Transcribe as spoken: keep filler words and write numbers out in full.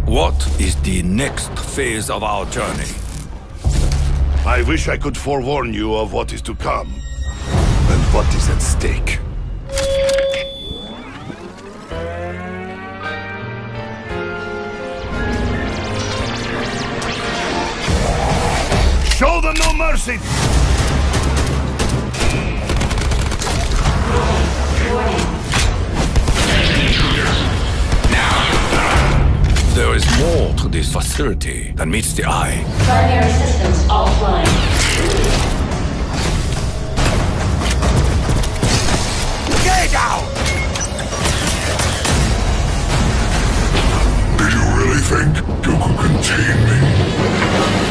What is the next phase of our journey? I wish I could forewarn you of what is to come, and what is at stake. Show them no mercy! There is more to this facility than meets the eye. Primary systems offline. Get out! Do you really think you could contain me?